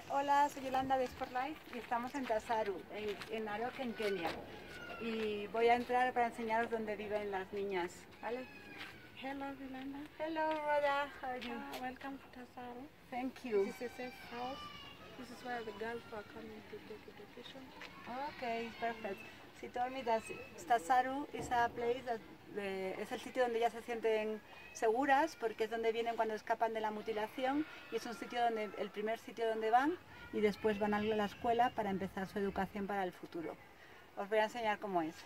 Hola, soy Yolanda de Sportlife y estamos en Tasaru, en Narok, en Kenia. Y voy a entrar para enseñaros dónde viven las niñas, ¿vale? Hello, Yolanda. Hello, Rhoda. How are you? Welcome to Tasaru. Thank you. This is a safe house. This is where the girls are coming to take education. Okay, perfect. She told me that Tasaru is a place that es el sitio donde ellas se sienten seguras porque es donde vienen cuando escapan de la mutilación y es un sitio donde el primer sitio donde van y después van a la escuela para empezar su educación para el futuro. Os voy a enseñar cómo es.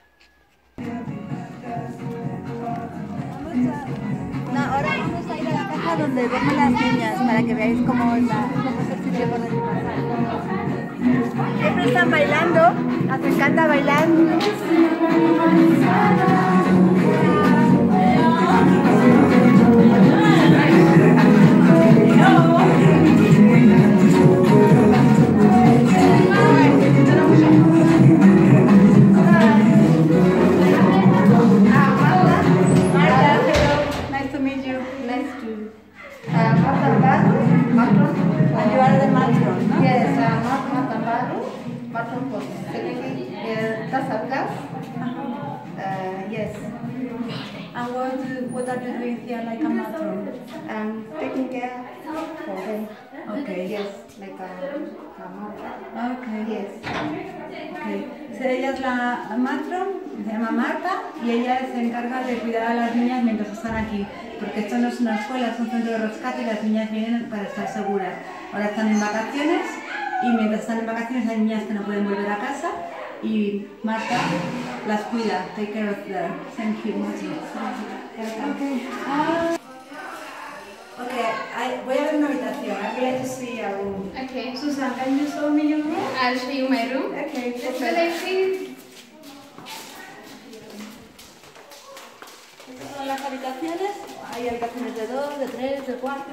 Ahora vamos a ir a la casa donde duermen las niñas para que veáis cómo es el sitio por donde pasar. Siempre están bailando, les encanta bailar. Yes. And what are you doing here like a matron? I'm taking care for them. Okay. Yes, like a mother. Okay. Yes. Okay. So, ella es la matron, se llama Marta, y ella se encarga de cuidar a las niñas mientras están aquí. Porque esto no es una escuela, es un centro de rescate y las niñas vienen para estar seguras. Ahora están en vacaciones y mientras están en vacaciones hay niñas que no pueden volver a casa y Marta las cuida. Take care of them. Thank you, Marta. Okay. Okay, voy a ver una habitación. I would like to see a room. Okay. Susan, can you show me your room? I'll show you my room. Okay. This way, please. Estas son las habitaciones. Hay habitaciones de 2, de 3, de 4.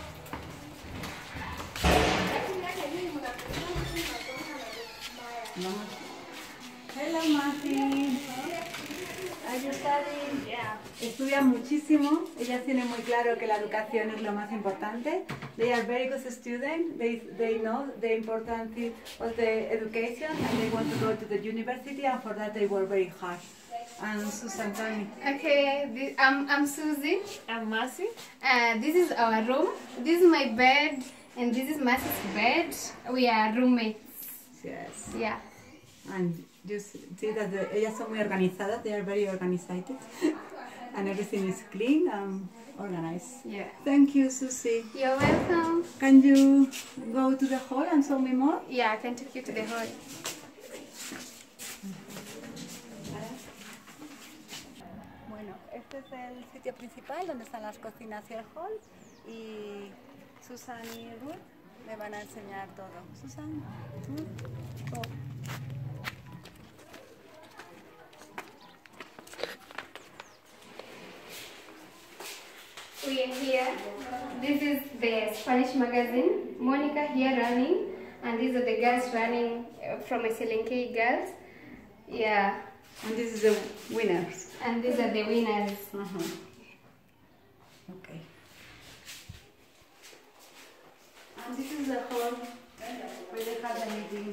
Hello, Mati. Are you studying? Yeah. Estudian muchísimo. Ellas tienen muy claro que la educación es lo más importante. They are very good students. They know the importance of the education and they want to go to the university and for that they work very hard. And Susan, tell me. Okay, I'm Susie. I'm Mercy. This is our room. This is my bed, and this is Mercy's bed. We are roommates. Yes. Yeah. And you see that ellas son muy organizadas. They are very organized. And everything is clean and organized. Yeah. Thank you, Susie. You're welcome. Can you go to the hall and show me more? Yeah, I can take you to the hall. Bueno, este es el sitio principal donde están las cocinas y el hall y Susan y Ruth me van a enseñar todo. Susan, Ruth, go. We are here. This is the Spanish magazine. Monica here running, and these are the girls running from SLNK girls. Yeah. And this is the winners. And these are the winners. Okay. And this is the hall where they have the meeting.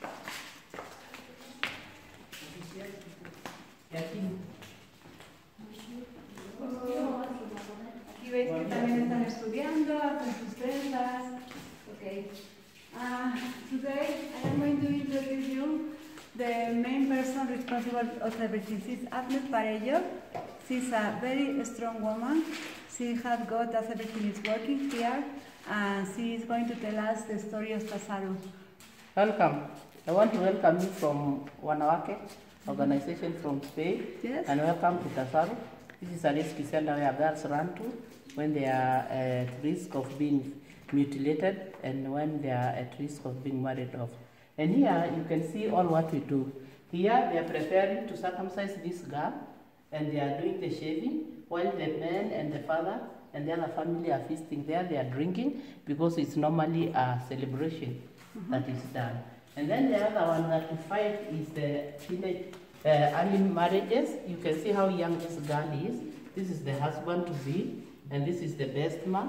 Aquí veis que también están estudiando, hacen sus trenzas. Okay. Today I am going to introduce you the main person responsible of everything. She's Agnes Parello. She's a very strong woman. She has got that everything is working here, and she is going to tell us the story of Tasaru. Welcome. I want to welcome you from Wanawake organization from Spain. Yes. And welcome to Tasaru. This is a rescue center where girls run to when they are at risk of being mutilated and when they are at risk of being married off. And here you can see all what we do. Here they are preparing to circumcise this girl and they are doing the shaving while the man and the father and the other family are feasting there. They are drinking because it's normally a celebration that is done. And then the other one that we fight is the teenage early marriages. You can see how young this girl is. This is the husband to be, and this is the best man.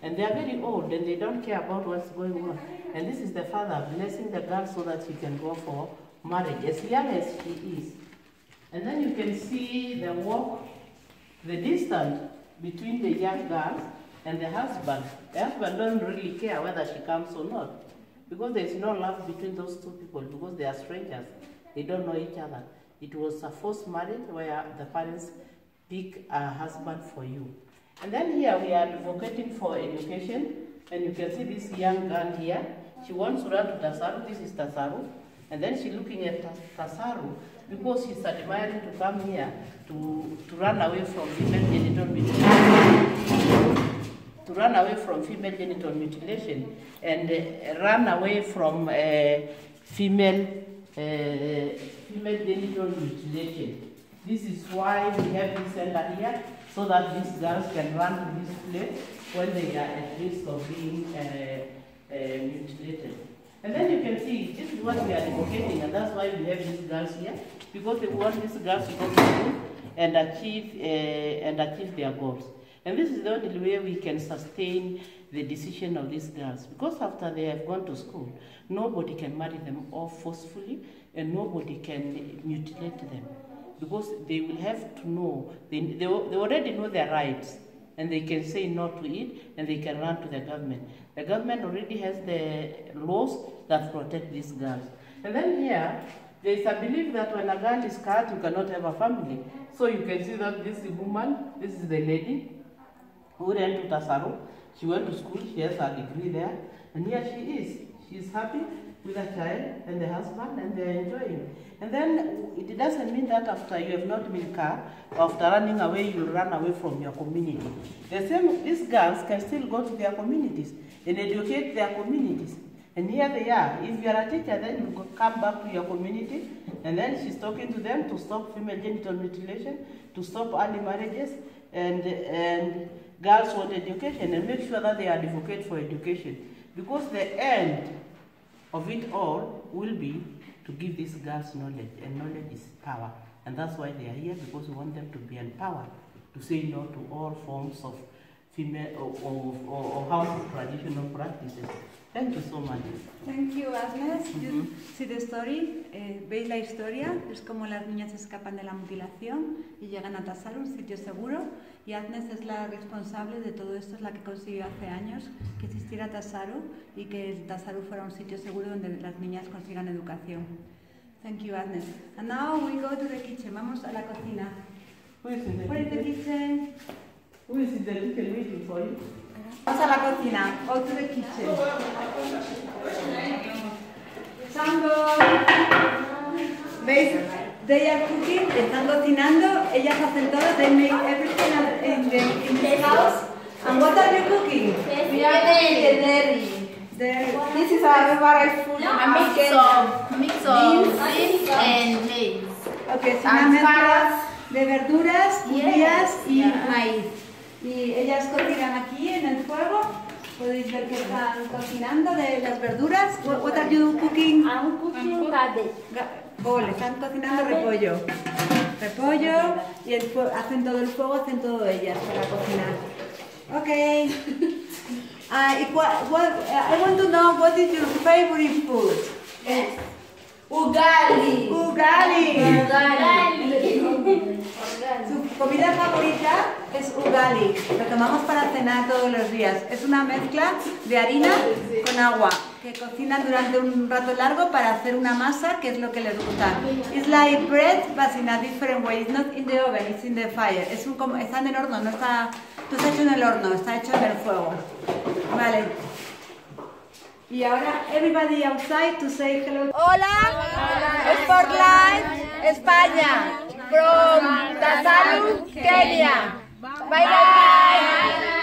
And they are very old and they don't care about what's going on. And this is the father blessing the girl so that she can go for marriage, as young as she is. And then you can see the walk, the distance between the young girls and the husband. The husband doesn't really care whether she comes or not, because there is no love between those two people, because they are strangers. They don't know each other. It was a forced marriage where the parents pick a husband for you. And then here we are advocating for education, and you can see this young girl here. She wants to run to Tasaru. This is Tasaru. And then she's looking at Tasaru because she's admiring to come here to run away from female genital mutilation. To run away from female genital mutilation and run away from female genital mutilation. This is why we have this center here, so that these girls can run to this place when they are at risk of being mutilated. And then you can see, this is what we are advocating, and that's why we have these girls here, because they want these girls to go to school and achieve their goals. And this is the only way we can sustain the decision of these girls, because after they have gone to school, nobody can marry them off forcefully, and nobody can mutilate them, because they will have to know, they already know their rights, and they can say no to it, and they can run to the government. The government already has the laws that protect these girls. And then here, there is a belief that when a girl is cut, you cannot have a family. So you can see that this woman, this is the lady who ran to Tasaru. She went to school, she has her degree there, and here she is. She is happy with her child and the husband, and they are enjoying. And then it doesn't mean that after you have not been cut, after running away, you'll run away from your community. The same, these girls can still go to their communities and educate their communities. And here they are. If you are a teacher, then you come back to your community, and then she's talking to them to stop female genital mutilation, to stop early marriages, and girls want education, and make sure that they advocate for education. Because the end of it all will be to give these girls knowledge, and knowledge is power. And that's why they are here, because we want them to be empowered, to say no to all forms of female or harmful traditional practices. Thank you so much. Thank you, Agnes. You see the story. Veis la historia, es como las niñas escapan de la mutilación y llegan a Tasaru, un sitio seguro. Y Agnes es la responsable de todo esto, es la que consiguió hace años que existiera Tasaru y que Tasaru fuera un sitio seguro donde las niñas consigan educación. Thank you, Agnes. And now we go to the kitchen. Vamos a la cocina. Where is the Where is the kitchen? Who is in the little waiting for you? Vamos a la cocina. Go to the kitchen. Sango. ¿Veis? They are cooking, están cocinando, ellas hacen todo, they make everything in the house. And what are you cooking? We are dairy. This is our favorite food. A mix of beans and maize. Okay, es una mezcla de verduras, judías y maíz. Y ellas cocinan aquí en el fuego. Podéis ver que están cocinando de las verduras. What are you cooking? I'm cooking cabbage. Están cocinando repollo. Repollo y hacen todo el fuego, hacen todo ellas para cocinar. Okay. I want to know what is your favorite food? Yes. Ugali. Su comida favorita es ugali. Lo tomamos para cenar todos los días. Es una mezcla de harina con agua que cocinan durante un rato largo para hacer una masa, que es lo que les gusta. It's like bread, but in a different way. It's not in the oven, it's in the fire. Está en el horno, no está hecho en el horno, está hecho en el fuego. Vale. Y ahora, everybody outside to say hello. Hola. Spotlight, España. From Tasaru, Kenia. Bye bye.